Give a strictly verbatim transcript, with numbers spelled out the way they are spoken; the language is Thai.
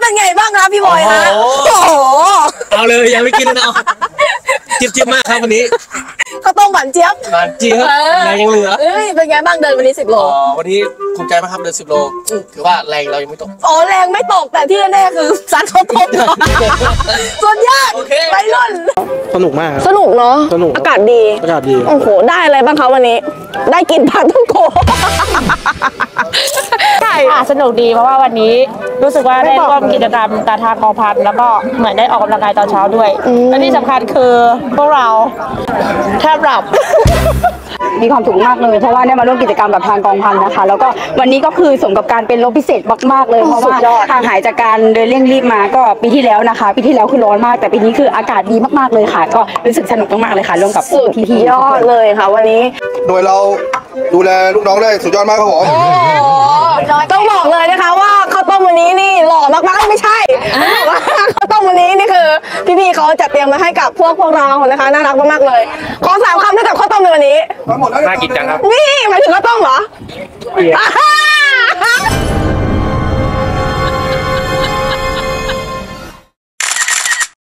เป็นไงบ้างคะพี่บอยคะโอ้โหเอาเลยยังไม่กินนะเอาเจี๊ยบๆมากครับวันนี้ข้าวต้มหวานเจี๊ยบหวานเจี๊ยบแรงยังเหลือเอ้ยเป็นไงบ้างเดินวันนี้สิบโลวันนี้ภูมิใจมากครับเดินสิบโลถือว่าแรงเรายังไม่ตกอ๋อแรงไม่ตกแต่ที่แน่ๆคือซัดข้าวต้มสุดยอดไปรุ่นสนุกมากสนุกเนาะสนุกอากาศดีอากาศดีโอ้โหได้อะไรบ้างคะวันนี้ได้กินผัดต้มโกใช่สนุกดีเพราะว่าวันนี้รู้สึกว่าได้ร่วมกิจกรรมตาทางกองพันแล้วก็เหมือนได้ออกกำลังกายตอนเช้าด้วยและที่สำคัญคือพวกเราแทบหลับมีความสุขมากเลยเพราะว่าได้มาร่วมกิจกรรมกับทางกองพันนะคะแล้วก็วันนี้ก็คือสมกับการเป็นรถพิเศษมากๆเลยเพราะว่าทางหายจากการเดินเร่งรีบมาก็ปีที่แล้วนะคะปีที่แล้วคือร้อนมากแต่ปีนี้คืออากาศดีมากๆเลยค่ะก็รู้สึกสนุกมากๆเลยค่ะร่วมกับพี่ๆยอดเลยค่ะวันนี้โดยเราดูแลลูกน้องได้สุดยอดมากครับผมต้องบอกเลยนะคะว่าข้าวต้มวันนี้นี่หล่อมากๆไม่ใช่ว่าข้าวต้มวันนี้นี่คือพี่ๆเขาจัดเตรียมมาให้กับพวกพวกเรานะคะน่ารักมากๆเลยขอสามคำให้กับข้าวต้มในวันนี้น่ากินจังครับนี่หมายถึงข้าวต้มเหรอ